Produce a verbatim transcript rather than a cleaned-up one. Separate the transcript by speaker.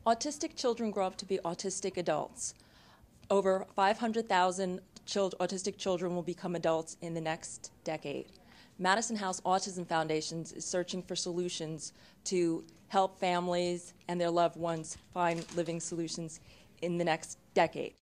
Speaker 1: Autistic children grow up to be autistic adults. Over five hundred thousand child, autistic children will become adults in the next decade. Madison House Autism Foundation is searching for solutions to help families and their loved ones find living solutions in the next decade.